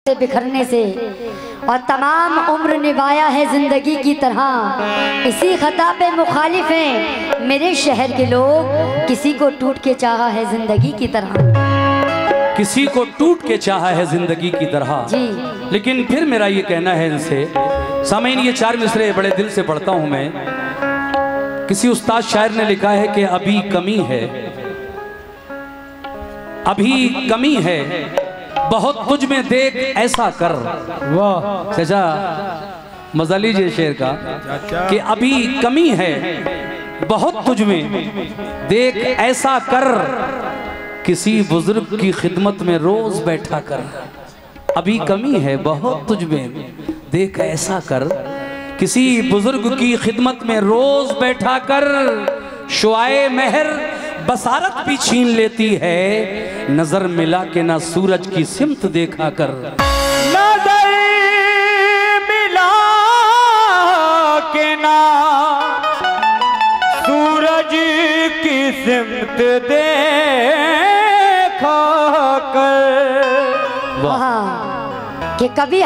से बिखरने से और तमाम उम्र निभाया है जिंदगी की तरह। इसी खता पे मुखालिफ हैं मेरे शहर के लोग। किसी को टूट के चाहा है जिंदगी की तरह, किसी को टूट के चाहा है जिंदगी की तरह जी। लेकिन फिर मेरा ये कहना है इनसे, सामीन ये चार मिसरे बड़े दिल से पढ़ता हूं मैं। किसी उस्ताद शायर ने लिखा है कि अभी कमी है, अभी कमी है, बहुत तुझ में देख ऐसा कर। वाह चाचा, मजा लीजिए शेर का कि अभी कमी है, बहुत तुझ में देख ऐसा कर, किसी बुजुर्ग की खिदमत में रोज बैठा कर। अभी कमी है, बहुत तुझ में देख ऐसा कर, किसी बुजुर्ग की खिदमत में रोज बैठा कर। शुआए मेहर बसारत भी छीन लेती है, नजर मिला के ना सूरज की सिमत देखा कर। नजर मिला के ना सूरज की सिमत देखा कर। हाँ कि कभी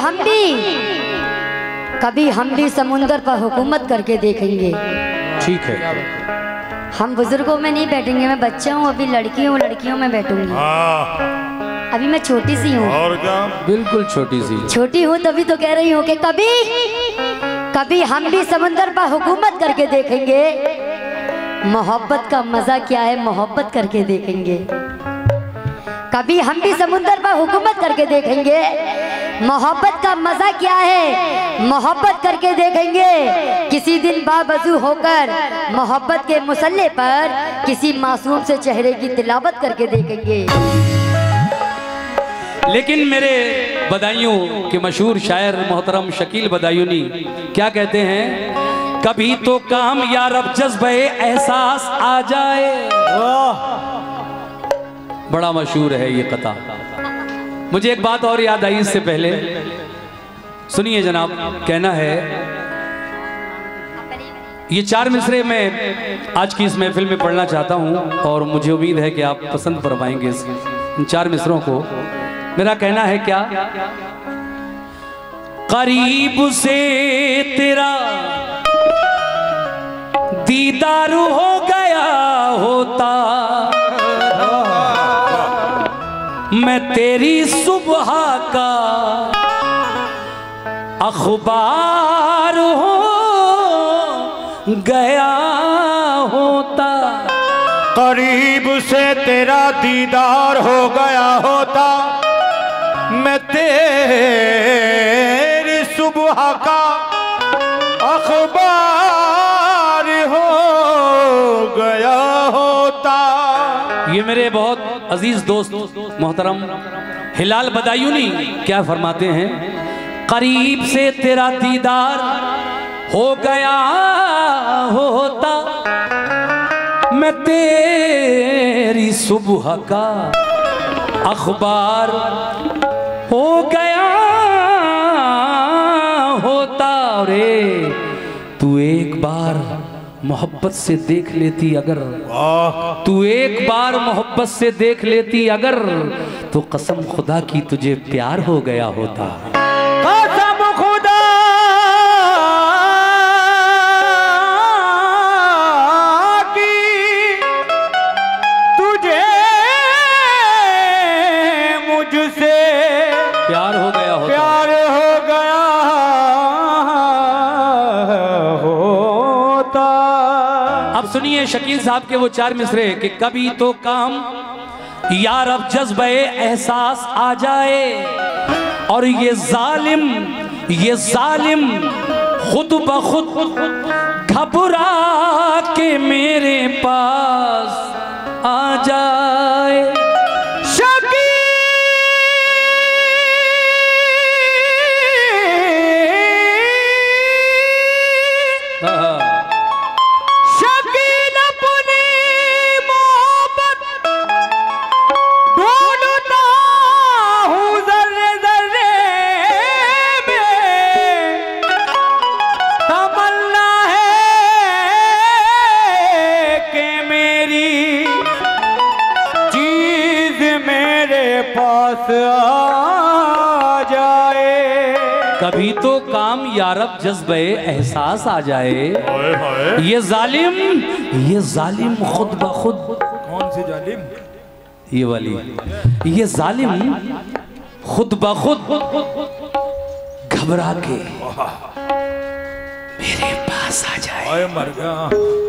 हम भी समुंदर पर हुकूमत करके देखेंगे। ठीक है, हम बुजुर्गों में नहीं बैठेंगे। मैं बच्चा हूँ, अभी लड़की हूँ, लड़कियों में बैठूंगी। अभी मैं छोटी सी हूँ। और क्या, बिल्कुल छोटी सी छोटी हूँ, तभी तो कह रही हूँ कि कभी हम भी समुंदर पर हुकूमत करके देखेंगे। मोहब्बत का मजा क्या है, मोहब्बत करके देखेंगे। कभी हम भी समुंदर पर हुकूमत करके देखेंगे। मोहब्बत का मजा क्या है, मोहब्बत करके देखेंगे। किसी दिन बावजू होकर मोहब्बत के मुसल्ले पर किसी मासूम से चेहरे की तिलावत करके देखेंगे। लेकिन मेरे बदायूं के मशहूर शायर मोहतरम शकील बदायूनी क्या कहते हैं, कभी तो काम या रब जज्बे एहसास आ जाए। बड़ा मशहूर है ये कथा। मुझे एक बात और याद आई इससे पहले, सुनिए जनाब। कहना है ये चार मिसरे मैं आज की इस महफिल में पढ़ना चाहता हूं और मुझे उम्मीद है कि आप पसंद फरमाएंगे इन चार मिसरों को। मेरा कहना है क्या, करीब से तेरा दीदार हो गया होता, मैं तेरी सुबह का अखबार हो गया होता। करीब से तेरा दीदार हो गया होता, मैं तेरी सुबह का अखबार हो गया होता। ये मेरे बहुत अजीज दोस्त मोहतरम हिलाल बदायूनी क्या फरमाते हैं, करीब से तेरा दीदार हो गया होता, मैं तेरी सुबह का अखबार हो गया होता। रे तू एक बार मोहब्बत से देख लेती अगर, तू एक बार मोहब्बत से देख लेती अगर, तो कसम खुदा की तुझे प्यार हो गया होता। कसम खुदा की तुझे मुझसे प्यार हो गया होता। प्यार हो गया होता। अब सुनिए शकील साहब के वो चार मिसरे कि कभी तो काम यार अब जज्बे एहसास आ जाए, और ये जालिम खुद ब खुद घबरा के मेरे पास आ जाए। जी कभी तो काम यारब जज्बे एहसास आ जाए। ये जालिम खुद ब खुद। कौन सी जालिम? ये वाली। ये जालिम खुद ब खुद घबरा के मेरे पास आ जाए। मर गया।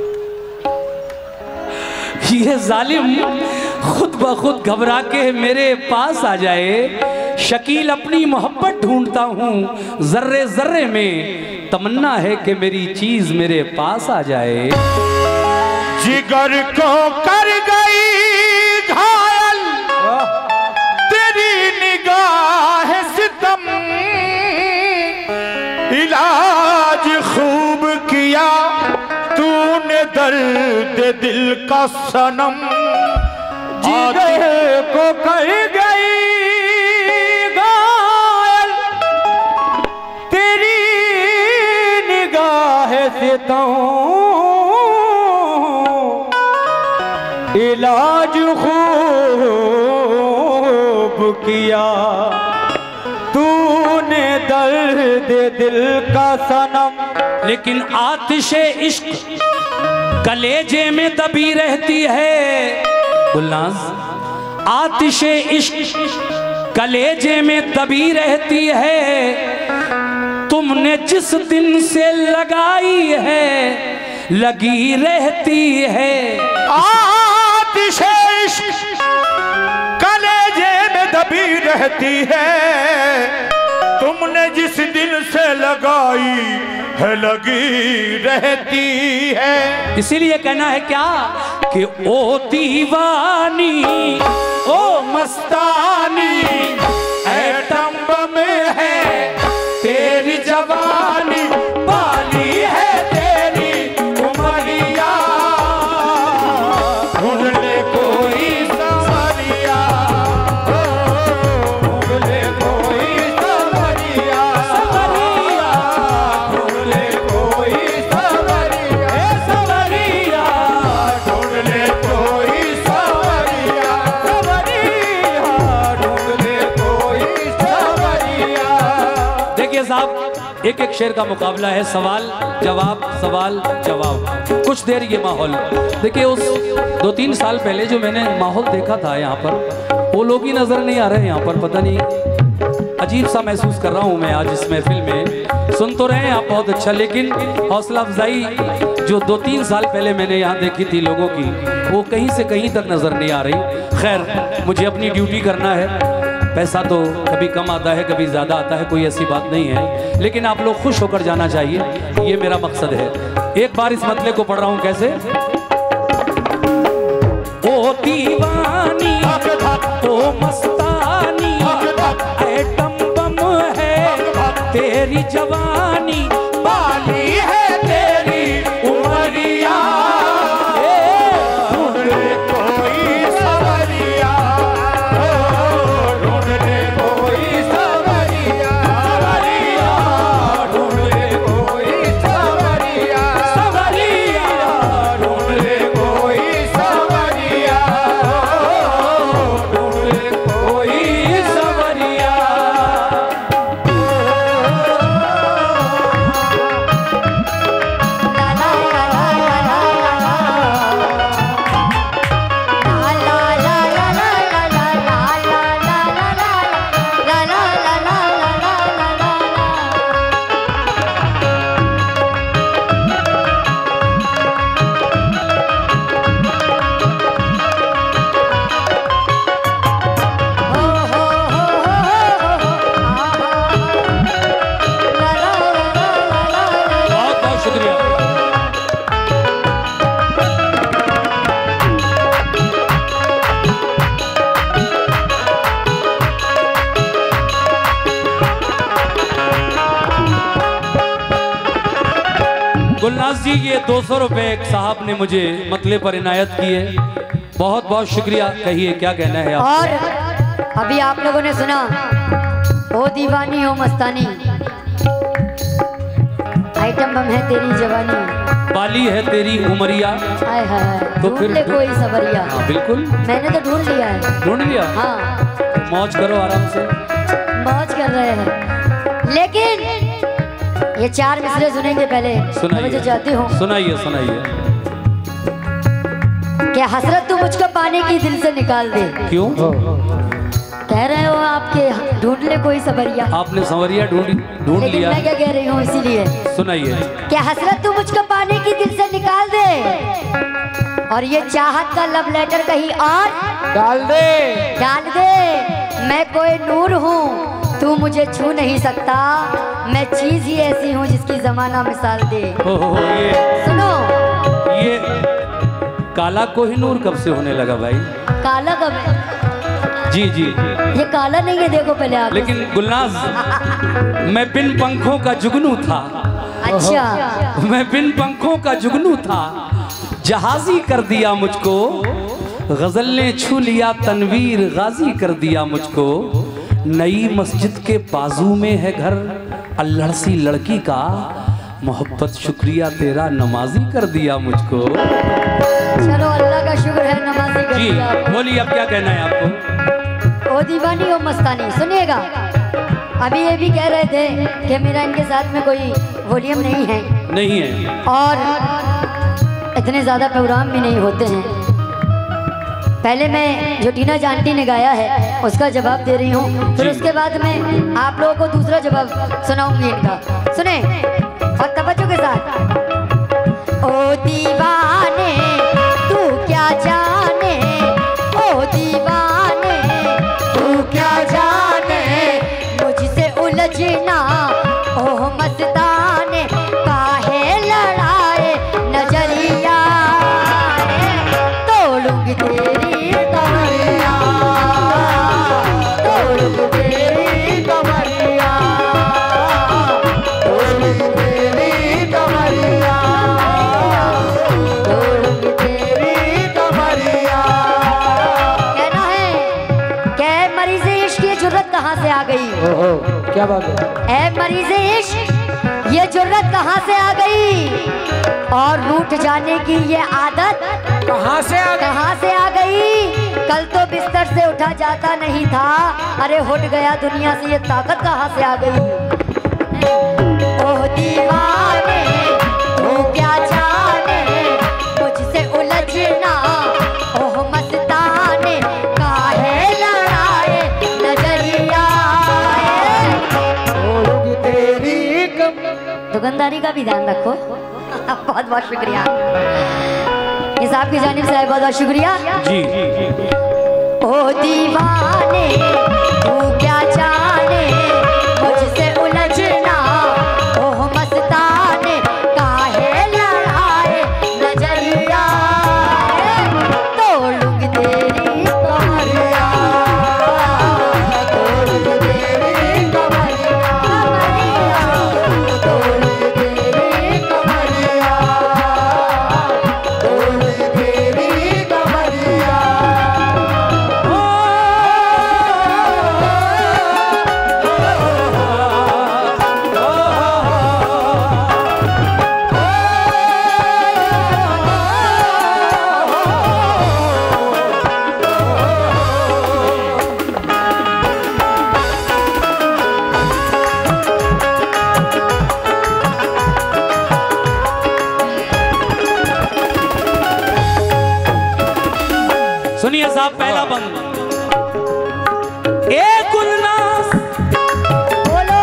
ये जालिम खुद ब खुद घबरा के मेरे पास आ जाए। शकील अपनी मोहब्बत ढूंढता हूँ जर्रे जर्रे में, तमन्ना है कि मेरी चीज मेरे पास आ जाए। जिगर को कर गई घायल तेरी निगाह सितम, इलाज खूब किया तूने दर्द दिल का सनम। जिगर को कर गई घायल तेरी निगाह सितम, इलाज खूब किया तूने दर्द दिल का सनम। लेकिन आतिशे इश्क कलेजे में दबी रहती है। गुलनाज, आतिशे इश्क कलेजे में दबी रहती है। तुमने जिस दिन से लगाई है लगी रहती है। आतिशे इश्क कलेजे में दबी रहती है। तुमने जिस दिन से लगाई है लगी रहती है। इसीलिए कहना है क्या कि ओ दीवानी ओ मस्तानी एटम बम है तेरी जवानी, बाली है तेरी उमरिया, ढूंढ ले कोई संवरिया, ढूंढ ले कोई संवरिया, संवरिया, ढूंढ ले कोई संवरिया, संवरिया, ढूंढ ले कोई संवरिया, संवरिया, ढूंढ ले कोई संवरिया। देखिए साहब, एक एक शेर का मुकाबला है, सवाल जवाब सवाल जवाब। कुछ देर ये माहौल देखिए, उस 2-3 साल पहले जो मैंने माहौल देखा था यहाँ पर, वो लोग ही नजर नहीं आ रहे यहाँ पर। पता नहीं अजीब सा महसूस कर रहा हूँ मैं आज इस महफिल में। सुन तो रहे हैं आप बहुत अच्छा, लेकिन हौसला अफजाई जो 2-3 साल पहले मैंने यहाँ देखी थी लोगों की, वो कहीं से कहीं तक नजर नहीं आ रही। खैर, मुझे अपनी ड्यूटी करना है। पैसा तो कभी कम आता है कभी ज़्यादा आता है, कोई ऐसी बात नहीं है, लेकिन आप लोग खुश होकर जाना चाहिए, ये मेरा मकसद है। एक बार इस मतले को पढ़ रहा हूँ कैसे। ओ दीवानी ओ मस्तानी एटम बम है तेरी जवानी, बाली है तेरी उमरिया, ढूंढ ले कोई सवरिया, ढूंढ ले कोई सवरिया, सवरिया, ढूंढ ले कोई सवरिया, सवरिया, ढूंढ ले कोई सवरिया, ढूंढ ले कोई सवरिया। बहुत बहुत शुक्रिया। गुलनाज जी, ये 200 रुपए एक साहब ने मुझे मतले पर इनायत किए, बहुत बहुत शुक्रिया। कहिए क्या कहना है आप? और अभी आप लोगों ने सुना ओ दीवानी ओ मस्तानी, आइटम बम है तेरी जवानी, बाली है तेरी उमरिया। हाय हाय, तो ढूंढ फिर ले कोई सवरिया। हाँ, बिल्कुल मैंने तो ढूंढ लिया है। ढूंढ लिया। हाँ, मौज करो आराम से। मौज कर रहे हैं, लेकिन ये 4 मिसरे सुनेंगे पहले। सुनाइए, चाहती हूँ सुनाइए सुनाइए। क्या हसरत तू मुझको पाने की दिल से निकाल दे। क्यों कह रहे हो आपके ढूंढ ले कोई सवरिया। आपने संवरिया ढूंढ लेकिन लिया। मैं क्या कह रही हूँ इसीलिए सुनाइए। क्या हसरत तू मुझको पाने की दिल से निकाल दे और ये चाहत का लव लेटर कहीं और डाल दे। मैं कोई नूर हूँ, तू मुझे छू नहीं सकता। मैं चीज ही ऐसी हूँ जिसकी जमाना मिसाल दे। ये सुनो, ये काला कोहिनूर कब से होने लगा भाई? काला कब है? जी जी, ये काला नहीं है, देखो पहले आप। लेकिन गुलनाज, मैं बिन पंखों का जुगनू था। अच्छा, मैं बिन पंखों का जुगनू था, जहाजी कर दिया मुझको। गजल ने छू लिया तनवीर, गाजी कर दिया मुझको। नई मस्जिद के बाजू में है घर, अल्हड़ सी लड़की का। मोहब्बत शुक्रिया तेरा, नमाजी कर दिया मुझको। चलो अल्लाह का शुक्र है, नमाजी कर जी दिया आपको। बोलिए, अब क्या कहना है आपको? ओ दीवानी ओ मस्तानी, सुनिएगा। अभी ये भी कह रहे थे कि मेरा इनके साथ में कोई वॉल्यूम नहीं है, नहीं है, और इतने ज़्यादा प्रोग्राम भी नहीं होते हैं। पहले मैं जो टीना जानटी ने गाया है उसका जवाब दे रही हूँ, फिर उसके बाद में आप लोगों को दूसरा जवाब सुनाऊंगी इनका। सुने और तवज्जो के साथ। ओ दीवाने तू क्या जाने, ओ दीवाने तू क्या जाने, मुझसे उलझना ओह मस्ताने, काहे लड़ाए नजरिया, तोड़ूंगी तेरी कमरिया, तोड़ूंगी तेरी कमरिया, तोड़ूंगी तेरी कमरिया, तोड़ूंगी तेरी कमरिया। कहना है कि मरीज़ इश्क ये जुर्रत कहाँ से आ गई? क्या बात है? ऐ मरीज़ इश्क ये जुर्रत कहाँ से आ गई, और रूठ जाने की ये आदत कहाँ से आ गई? कल तो बिस्तर से उठा जाता नहीं था, अरे हट गया दुनिया से, ये ताकत कहाँ से आ गई? ओह दीवाने तू क्या जाने, मुझसे उलझना ओह मस्ताने, काहे लड़ाए नजरिया, दुकानदारी का भी ध्यान रखो। बहुत बहुत शुक्रिया, इस आपकी जानिब से बहुत बहुत शुक्रिया। जी ओ दीवाने तू क्या जाने, मुझसे उलझना ओह मस्ताने, काहे लड़ाए नजरिया, तोड़ूंगी तेरी कमरिया, तोड़ूंगी तेरी कमरिया, तोड़ूंगी तेरी कमरिया, तोड़ूंगी तेरी कमरिया। सुनिए साहब, पहला बंद। ए गुलनाज बोलो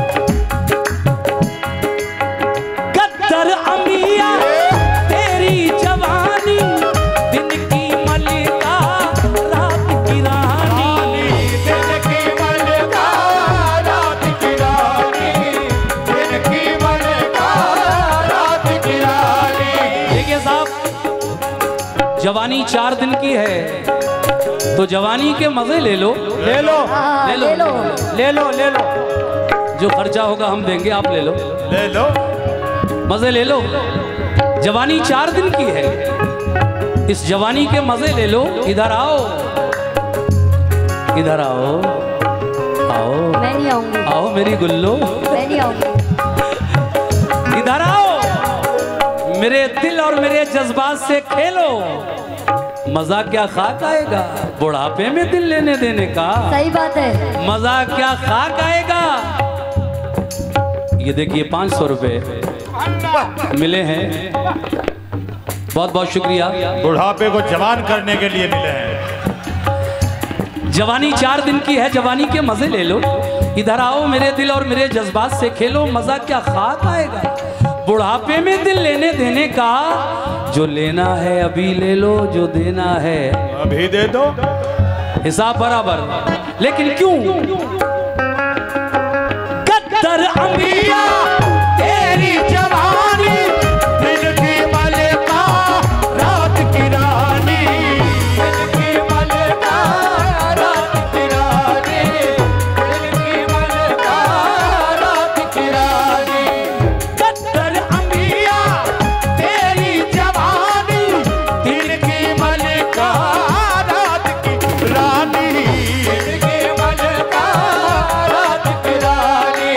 कद्दर अमिया, तेरी जवानी दिन की मलिका, रात की रानी, दिन की मलिका, रात की रानी, दिन की मलिका, रात की रानी। देखिए साहब, जवानी 4 दिन की है, तो जवानी के मजे ले लो, ले लो, हाँ, ले लो, ले लो। ले लो, ले लो, जो खर्चा होगा हम देंगे, आप ले लो, ले लो। मजे ले लो। जवानी 4 दिन की है, इस जवानी के मजे ले लो। इधर आओ, इधर आओ, आओ, मैं नहीं आऊंगी, आओ मेरी गुल्लो, मैं नहीं आऊंगी। इधर आओ, मेरे दिल और मेरे जज्बात से खेलो। मजा क्या खाक आएगा बुढ़ापे में दिल लेने देने का, सही बात है। मजा क्या खाक आएगा ये देखिए 500 रुपये मिले हैं, बहुत बहुत शुक्रिया। बुढ़ापे को जवान करने के लिए मिले हैं। जवानी 4 दिन की है, जवानी के मजे ले लो। इधर आओ, मेरे दिल और मेरे जज्बात से खेलो, मजा क्या खाक आएगा। बुढ़ापे में दिल लेने देने का, जो लेना है अभी ले लो, जो देना है अभी दे दो, हिसाब बराबर। लेकिन क्यों कद्दर अंबिया तेरी जवानी, दिन की मलिका रात की रानी, दिन की मलिका रात की रानी, दिन की मलिका रात की रानी। कद्दर अंबिया तेरी जवानी, दिन की मलिका रात की रानी, दिन की मलिका रात की रानी।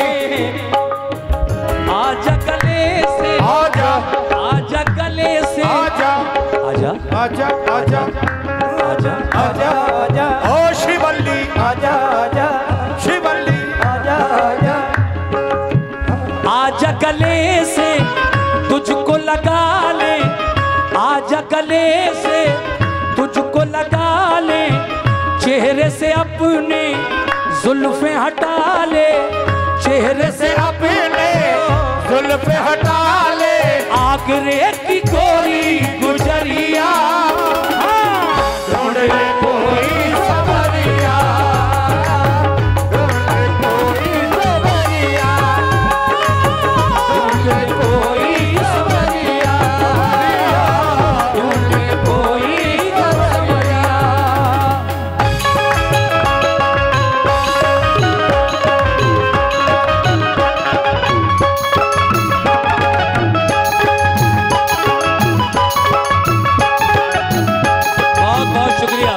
आजा गले से, आजा आजा गले से, आजा आजा आजा आजा आजा आजा आजा, ओ शिवल्ली आजा आजा, शिवल्ली आजा आजा। आजा गले से तुझको लगा ले, आजा गले से तुझको लगा ले, चेहरे से अपने जुल्फे हटा ले, चेहरे से अपने जुल्फ़े हटा ले, आगरे की गोरी गुजरिया, ढूंढ ले कोई सवरिया, ढूंढ ले कोई सवरिया, ढूंढ ले कोई सवरिया, ढूंढ ले कोई सवरिया। बहुत बहुत शुक्रिया।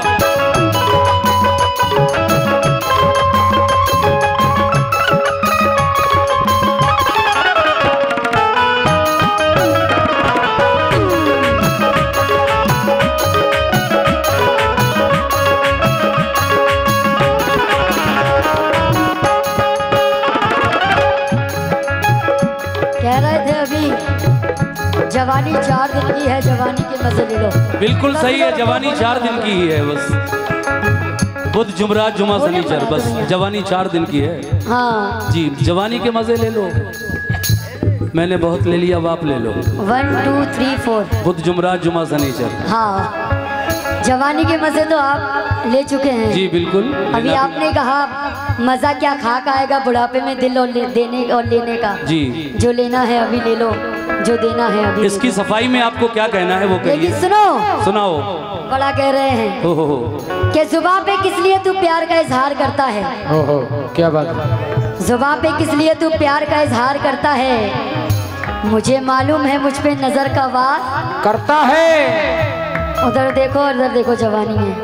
कह रहे थे अभी जवानी 4 दिन की है, जवानी के मजे ले लो। बिल्कुल सही है, जवानी 4 दिन की ही है बस। बुध जुमरात जुमा शनिचर, बस जवानी 4 दिन की है हाँ जी। जवानी के मजे ले लो, मैंने बहुत ले लिया, अब आप ले लो। 1 2 3 4 बुध जुमरात जुमा शनिचर। हाँ, जवानी के मजे तो आप ले चुके हैं जी बिल्कुल। अभी आपने कहा मजा क्या खाक आएगा बुढ़ापे में दिल और देने और लेने का। जी, जो लेना है अभी ले लो, जो देना है अभी इसकी सफाई में आपको क्या कहना है वो कहिए। लेकिन सुनो, सुनाओ। बड़ा कह रहे हैं हो कि जुबान पे किस लिए तू प्यार का इजहार करता है। हो क्या बात। जुबान पे किस लिए तू प्यार का इजहार करता है। मुझे मालूम है मुझ पे नजर का वार करता है। उधर देखो उधर देखो, जवानी है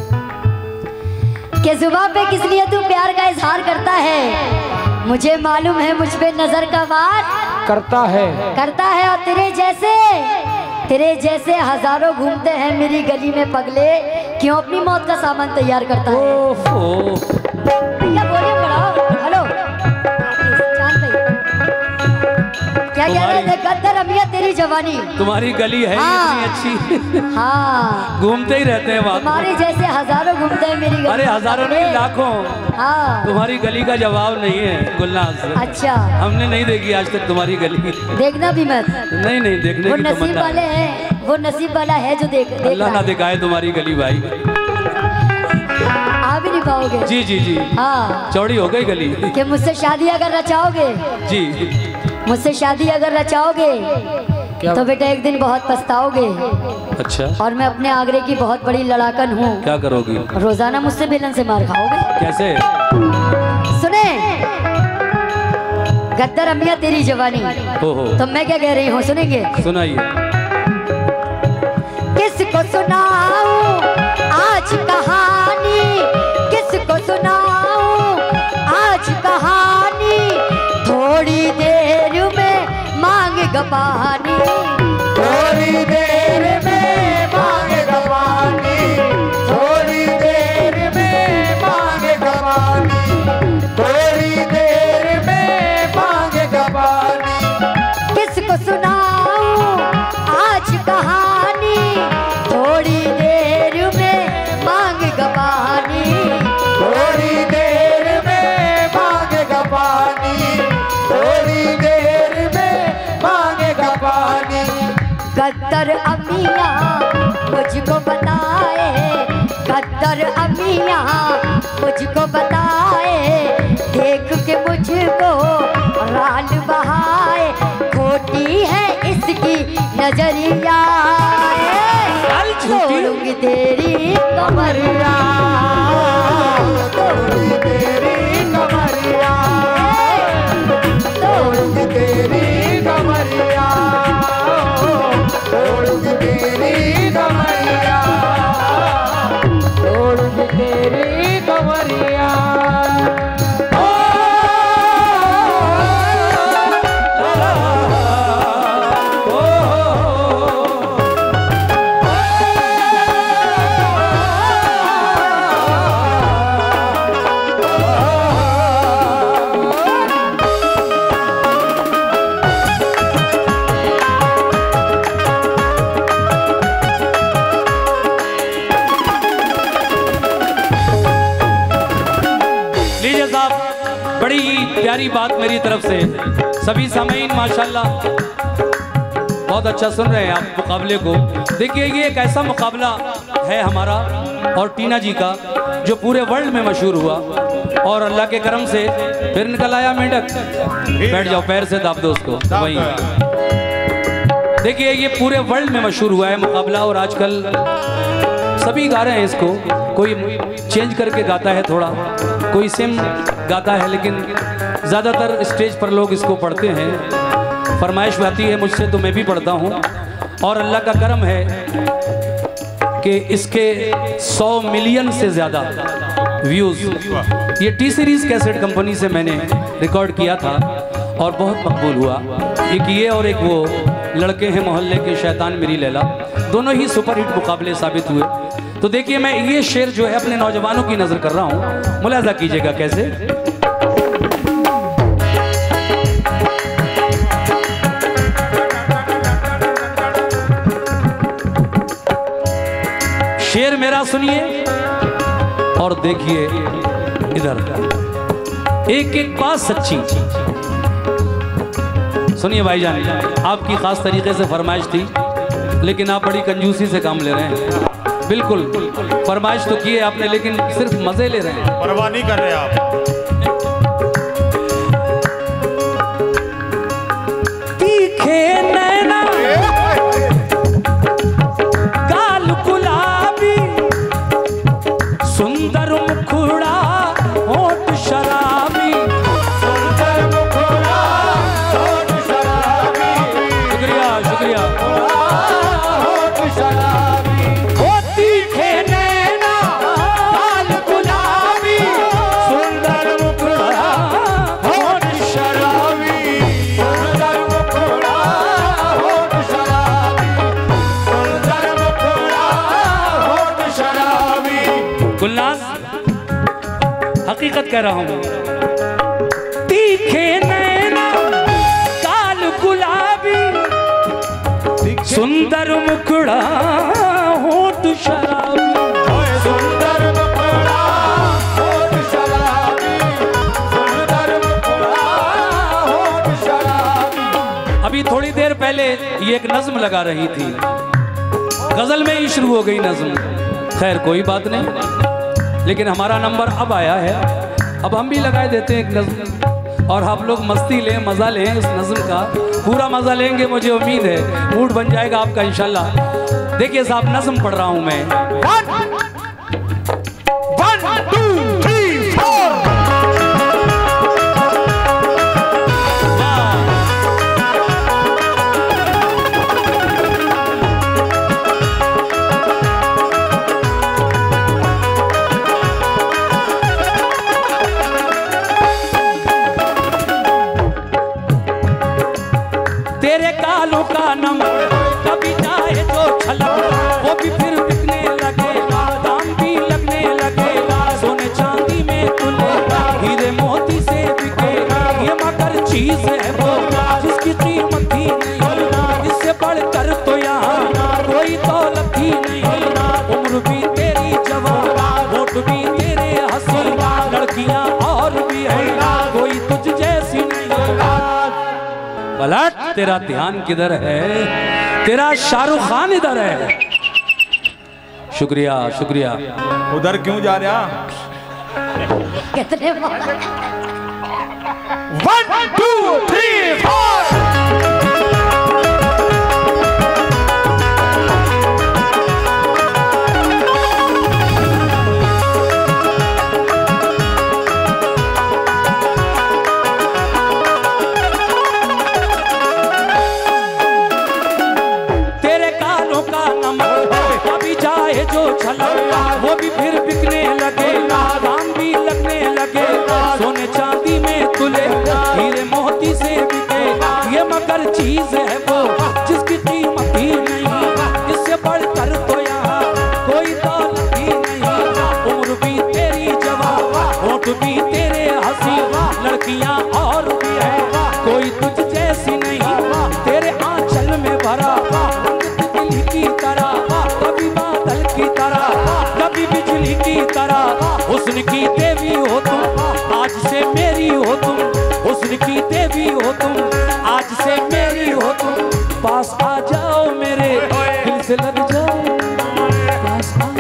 कि जुबान पे किस लिए तू प्यार का इजहार करता है। मुझे मालूम है मुझ पे नजर का वार करता है। और तेरे जैसे हजारों घूमते हैं मेरी गली में पगले, क्यों अपनी मौत का सामान तैयार करता है। भैया बोलिए बढ़ाओ। हेलो चांद भाई, क्या कह रहे थे। गद्दर अमिया तेरी जवानी, तुम्हारी गली है हाँ। इतनी अच्छी। हाँ घूमते ही रहते हैं वहाँ। तुम्हारे जैसे हजारों घूमते हैं मेरी गली। अरे हजारों नहीं, लाखों। हाँ तुम्हारी गली का जवाब नहीं है गुलनाज। अच्छा, हमने नहीं देखी आज तक तुम्हारी गली। देखना भी मत। नहीं देखने वो की नसीब तमन्ना वाले है। हैं, वो नसीब वाला है जो देख अल्लाह ना रहा है। दिखाए तुम्हारी गली भाई। आ भी नहीं पाओगे। जी हाँ, चौड़ी हो गई गली। कि मुझसे शादी अगर रचाओगे, जी मुझसे शादी अगर रचाओगे तो बेटा एक दिन बहुत पछताओगे। अच्छा, और मैं अपने आगरे की बहुत बड़ी लड़ाकन हूँ। क्या करोगी। रोजाना मुझसे बेलन से मार खाओगे। कैसे। सुने गद्दर अमिया तेरी जवानी, हो तो मैं क्या कह रही हूँ सुनेंगे। सुनाइए। किसको सुनाऊं आज कहानी, किसको सुनाऊं आज कहानी, थोड़ी देर में मांगेगा पानी, थोड़ी देर में मांगेगा पानी, थोड़ी देर में मांगेगा पानी, थोड़ी देर में मांगेगा पानी। कद्दर अमिया मुझको बताए, कद्दर अमिया मुझको बताए, देख के मुझको रान बहाए, खोटी है इसकी नजरिया, छोड़ूंगी तेरी कमरिया, तोड़ूंगी तेरी कमरिया, तोड़ूंगी तेरी कमरिया, तोड़ूंगी तेरी कमरिया, तोड़ूंगी तेरी कमरिया। बड़ी प्यारी बात मेरी तरफ से सभी सामीन माशाल्लाह बहुत अच्छा सुन रहे हैं आप मुकाबले को। देखिए ये एक ऐसा मुकाबला है हमारा और टीना जी का जो पूरे वर्ल्ड में मशहूर हुआ और अल्लाह के करम से फिर निकल आया मेंढक। बैठ जाओ, पैर से दाब दो उसको वहीं। देखिए ये पूरे वर्ल्ड में मशहूर हुआ है मुकाबला और आजकल सभी गा रहे हैं इसको। कोई चेंज करके गाता है थोड़ा, कोई सेम गाता है, लेकिन ज़्यादातर स्टेज पर लोग इसको पढ़ते हैं। फरमाइश आती है मुझसे तो मैं भी पढ़ता हूँ और अल्लाह का करम है कि इसके 100 मिलियन से ज़्यादा व्यूज़ ये टी सीरीज़ कैसेट कंपनी से मैंने रिकॉर्ड किया था और बहुत मकबूल हुआ। एक ये और एक वो लड़के हैं मोहल्ले के शैतान मेरी लैला, दोनों ही सुपरहिट मुकाबले साबित हुए। तो देखिए मैं ये शेर जो है अपने नौजवानों की नज़र कर रहा हूँ, मुलाजा कीजिएगा कैसे। शेर मेरा सुनिए और देखिए इधर, एक एक बात सच्ची सुनिए भाईजान। आपकी खास तरीके से फरमाइश थी लेकिन आप बड़ी कंजूसी से काम ले रहे हैं। बिल्कुल फरमाइश तो की है आपने लेकिन सिर्फ मजे ले रहे हैं, परवाह नहीं कर रहे आप। तीखे नैना गाल गुलाबी सुंदर मुखड़ा होठ शराबी, सुंदर मुखड़ा होठ शराबी, शुक्रिया शुक्रिया। होठ शराबी, ओ तीखे नैना लाल गुलाबी, सुंदर मुखड़ा होठ शराबी, सुंदर मुखड़ा होठ शराबी, सुंदर मुखड़ा होठ शराबी। गुलनाज हकीकत कह रहा हूँ, तीखे नैना काल गुलाबी सुंदर मुखड़ा होठ शराबी, सुंदर मुखड़ा होठ शराबी, सुंदर मुखड़ा होठ शराबी। अभी थोड़ी देर पहले ये एक नज्म लगा रही थी, गजल में ही शुरू हो गई नज्म। खैर कोई बात नहीं, लेकिन हमारा नंबर अब आया है, अब हम भी लगाए देते हैं एक नज्म और आप लोग मस्ती लें, मज़ा लें। इस नज्म का पूरा मज़ा लेंगे, मुझे उम्मीद है मूड बन जाएगा आपका इंशाल्लाह। देखिए साहब नज्म पढ़ रहा हूँ मैं। 1 2 3 4 तेरे कालों का नम कभी चाहे जो छलक वो भी फिर बिकने लगे, दाम भी लगने लगे। सोने चांदी में तुले हीरे मोती से बिके, ये मगर चीज है वो जिसकी कीमत ही नहीं, इससे बढ़कर तो यहाँ कोई दौलत ही नहीं। उम्र भी तेरी जवान, होठ भी तेरे हंसी, लड़कियाँ और भी है कोई तुझ जैसी नहीं। पलट, तेरा ध्यान किधर है? तेरा शाहरुख खान इधर है। शुक्रिया शुक्रिया। उधर क्यों जा रहा? कितने 1 2 3 4 जो छलका वो भी फिर बिकने लगे, दाम भी लगने लगे, सोने चांदी में तुले हीरे मोती से बिके। ये मगर चीज है वो जिसकी कीमत ही नहीं, इससे बढ़कर तो यहाँ कोई दौलत ही नहीं। उम्र भी तेरी जवान, होठ भी तेरे हंसी, लड़कियाँ और भी है कोई तुझ जैसी नहीं। तेरे आंचल में भरा बिजली की तरह, कभी बादल की तरह, कभी बिजली की तरह। हुस्न की देवी हो तुम, आज से मेरी हो तुम। हुस्न की देवी हो तुम, आज से मेरी हो तुम। पास आ जाओ मेरे दिल से लग जाओ, पास आ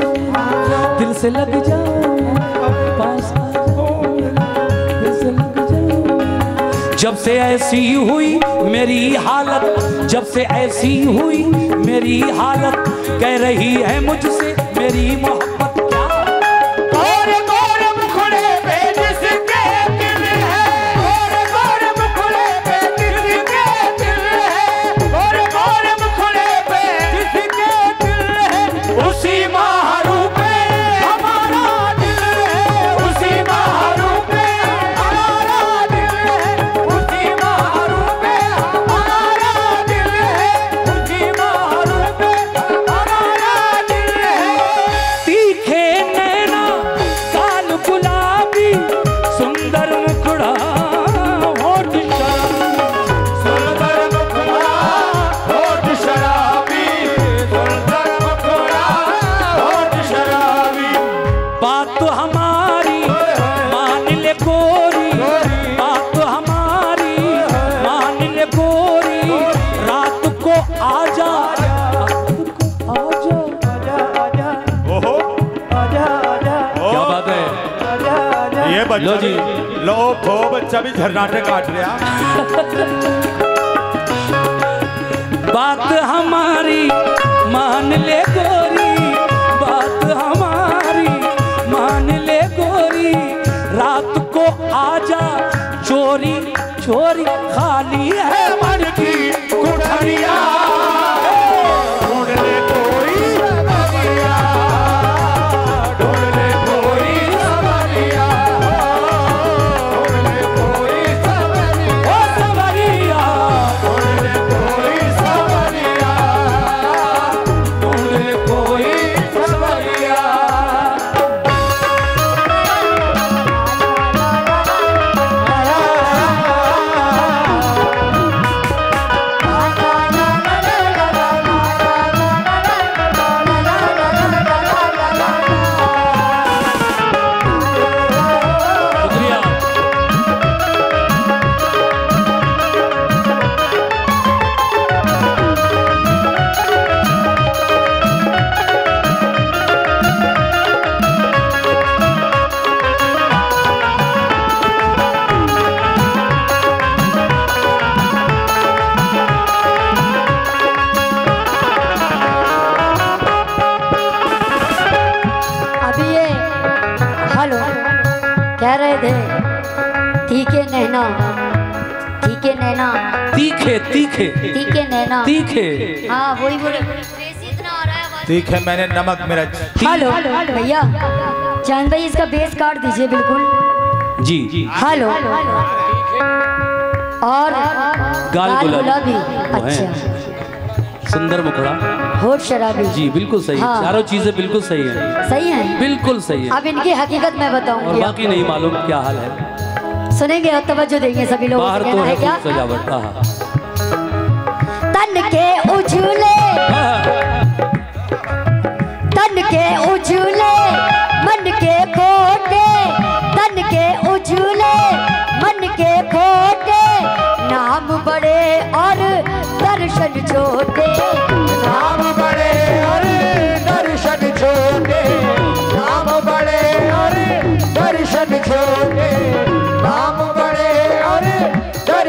जाओ दिल से लग जाओ, पास आ जाओ दिल से लग जाओ। जब से ऐसी हुई मेरी हालत, जब से ऐसी हुई मेरी हालत, कह रही है मुझसे मेरी मोहब्बत क्या। गोरे गोरे मुखड़े पे जिसके दिल है, गोरे गोरे मुखड़े पे जिसके दिल है, गोरे गोरे मुखड़े पे जिसके दिल है, उसी माहरू पे हमारा दिल है, उसी माहरू पे हमारा दिल है, उसी माहरू पे हमारा दिल है, उसी माहरू पे हमारा दिल है। तीखे नैना काल गुलाबी, सुंदर मुखड़ा होठ शराबी, सुंदर मुखड़ा होठ शराबी, सुंदर मुखड़ा होठ शराबी। बात हमारी मान ले गोरी, बात हमारी मान ले गोरी। रात को आजा, आजा ओहो क्या बात है। ये लो बच्चा जी। लो खो बच्चा भी झरनाटे काट रहा। बात हमारी मान ले गोरी, बात हमारी मान ले गोरी। रात को आजा चोरी चोरी, खाली है मन की कुठरिया ढूंढ ले कोई सवरिया, ढूंढ ले कोई सवरिया, ढूंढ ले कोई सवरिया, ओ सवरिया, ढूंढ ले कोई सवरिया, ढूंढ ले कोई सवरिया। शुक्रिया। अभी ये हेलो कह रहे थे तीखे नैना, तीखे नैना, तीखे तीखे तीखे नैना। तीखे। हाँ वही बोले, बेस इतना आ रहा है आवाज। ठीक है, मैंने नमक मिर्च। हेलो भैया, चांद भाई इसका बेस काट दीजिए बिल्कुल। जी जी। हेलो और गाल गुलाबी। अच्छा, सुंदर मुखड़ा, होठ शराबी। जी बिल्कुल सही। हाँ। चारों चीजें बिल्कुल सही हैं, सही है। बिल्कुल सही है। अब इनकी हकीकत मैं और बताऊंगी, बाकी नहीं मालूम क्या हाल है। सुनेंगे और तवज्जो देंगे सभी लोग। बाहर तो कहना है है क्या? खूब सजावट। हाँ। तन के उछले, तन के उछले, मन के खोटे, तन के उछले, मन के खोटे, नाम बड़े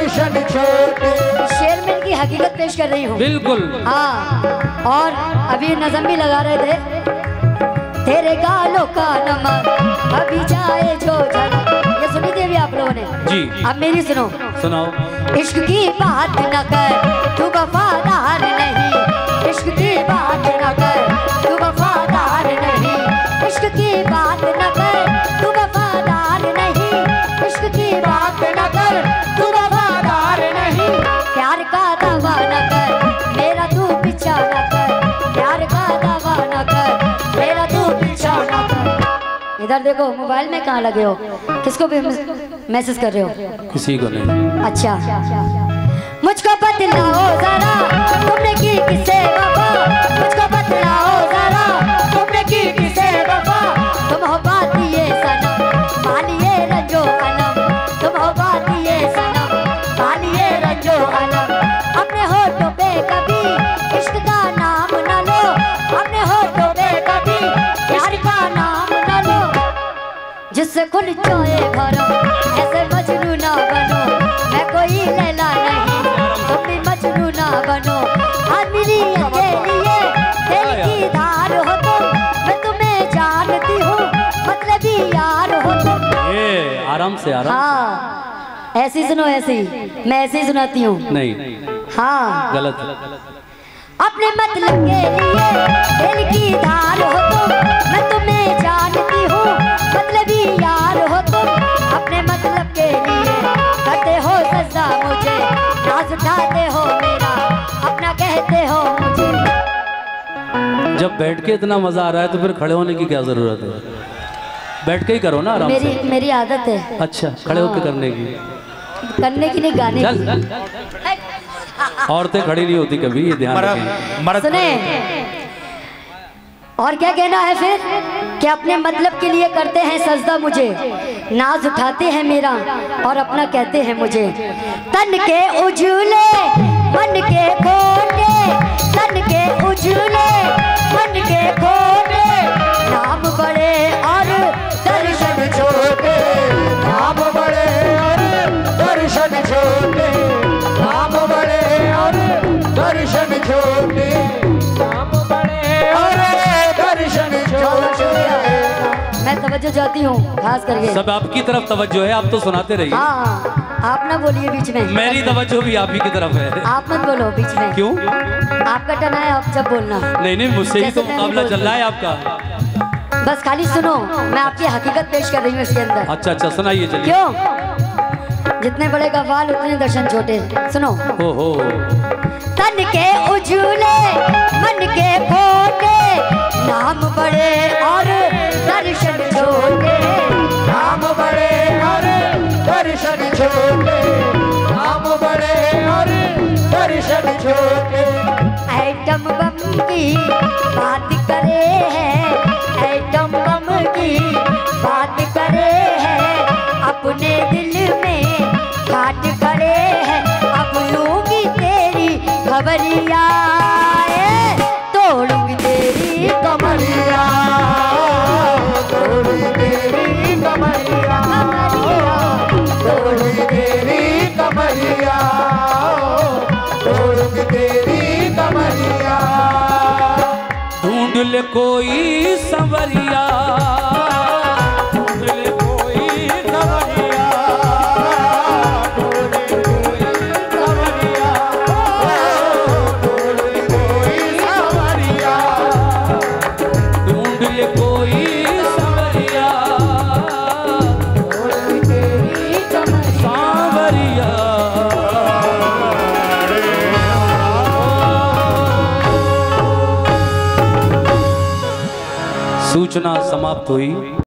दर्शन छोटे। शेर में इनकी हकीकत पेश कर रही हूँ। बिल्कुल। हाँ, और अभी नज़म भी लगा रहे थे, तेरे गालों का नमक अभी जाए जो झलक। ये सुनी थी अभी आप लोगों ने जी। अब मेरी सुनो। सुनाओ। इश्क की बात न कर तू वफादार नहीं, इश्क की बात न कर तू वफादार नहीं, इश्क की बात न कर तू वफादार नहीं, इश्क की बात न कर तू वफादार नहीं। प्यार का दावा न कर मेरा तू पीछा न कर, प्यार का दावा न कर मेरा तू पीछा न कर। इधर देखो, मोबाइल में कहाँ लगे हो, किसको भी मैसेज कर रहे हो? किसी को नहीं। अच्छा, मुझको बतलाओ जरा तुमने की किसे वफा, मुझको बतलाओ जरा तुमने की किसे वफा। तुम हो बातिए सनम मानिए रंजो अलम, तुम हो बातिए सनम मानिए रंजो अलम। अपने होठों पे कभी इश्क का नाम न लो, अपने होठों पे कभी प्यार का नाम न लो। जिससे खुल जाए भरम ऐसे मजनू ना बनो, मैं कोई लैला नहीं तुम भी मजनू ना बनो। आदमी के लिए दिल की धार हो तुम, मैं तुम्हें जानती हूँ मतलबी यार हो तुम। ये आराम से आराम। हाँ, ऐसी सुनो, ऐसी मैं ऐसी सुनाती हूँ। नहीं, हाँ, गलत। अपने मतलब के लिए दिल की धार हो तुम, मैं तुम्हें जानती हूँ मतलबी यार हो तुम। अपने मतलब के लिए करते हो सजा मुझे, नाज उठाते हो मेरा अपना कहते हो मुझे। जब बैठ के इतना मजा आ रहा है तो फिर खड़े होने की क्या जरूरत है? बैठ के ही करो ना आराम से। मेरी आदत है। अच्छा, खड़े होके करने की नहीं, गाने चल। की। औरतें खड़ी नहीं होती कभी, ये ध्यान रखें। सुने, और क्या कहना है फिर कि अपने मतलब के लिए करते हैं सजदा मुझे, नाज उठाते हैं मेरा और अपना कहते हैं मुझे। तन के उजूले मन के खोटे, तन के उजूले मन के खोटे, नाम बड़े और दर्शन छोटे, नाम बड़े और दर्शन छोटे, नाम बड़े और दर्शन छोटे, नाम बड़े और दर्शन छोटे। मैं तवज्जो चाहती हूँ खास करके। सब आपकी तरफ तवज्जो है, आप तो सुनाते रहिए। हाँ, आप ना बोलिए बीच में। मेरी तवज्जो भी आप ही की तरफ है। आप मत बोलो बीच में। क्यों? आपका टर्न है, आप जब बोलना। नहीं, मुझसे ही तो मुकाबला चल रहा है आपका। बस खाली सुनो, मैं आपकी हकीकत पेश कर रही हूँ इसके अंदर। अच्छा, सुनाइए चलिए। क्यों? जितने बड़े कव्वाल उतने दर्शन छोटे। सुनो। ओहो। तन के उजूले मन के खोटे, नाम बड़े और दर्शन छोटे, नाम बड़े और दर्शन छोटे, नाम बड़े और दर्शन छोटे। एटम बम की बात करे है, एटम बम की बात करे है, अपने दिल में घाट करे है। अब लूंगी तेरी खबरिया, तोड़ूंगी तेरी कमरिया, तोड़ूंगी तेरी कमरिया, तोड़ूंगी तेरी कमरिया, तोड़ूंगी तेरी कमरिया। ढूंढ ले कोई संवरिया, ढूंढ ले कोई संवरिया, ढूंढ कोई सवरिया, ढूंढ कोई सवरिया, ढूंढ ले कोई संवरिया, ढूंढ तेरी सांवरिया। सूचना समाप्त हुई।